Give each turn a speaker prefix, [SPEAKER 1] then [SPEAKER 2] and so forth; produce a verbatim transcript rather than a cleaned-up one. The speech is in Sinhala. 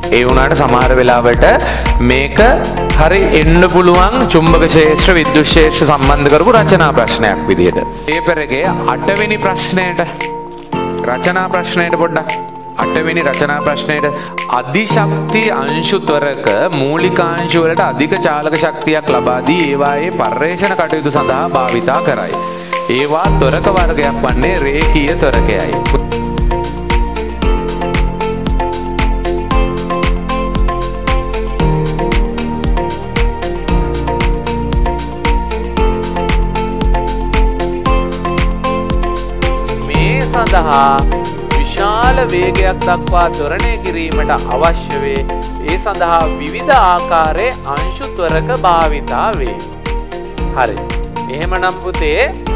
[SPEAKER 1] ඒ වුණාට සමහර වෙලාවට මේක හරි එන්න පුළුවන් චුම්බක ක්ෂේත්‍ර විද්‍යුත් ක්ෂේත්‍ර සම්බන්ධ කරපු රචනා ප්‍රශ්නයක් විදිහට. පේපර් එකේ අටවෙනි ප්‍රශ්නයට රචනා ප්‍රශ්නයට පොඩ්ඩක් අටවෙනි රචනා ප්‍රශ්නයට අධිශක්ති අංශු ත්වරක මූලිකාංශ වලට අධික චාලක ශක්තියක් ලබා දී ඒවායේ පර්යේෂණ කටයුතු සඳහා භාවිතා කරයි. ඒවා ත්වරක වර්ගයක් වන්නේ රේඛීය ත්වරකයයි.
[SPEAKER 2] සඳහා විශාල වේගයක් දක්වා ත්වරණය කිරීමට අවශ්‍ය වේ. ඒ සඳහා විවිධ ආකාරයේ අංශු ත්වරක භාවිතා වේ. හරි. එහෙමනම් පුතේ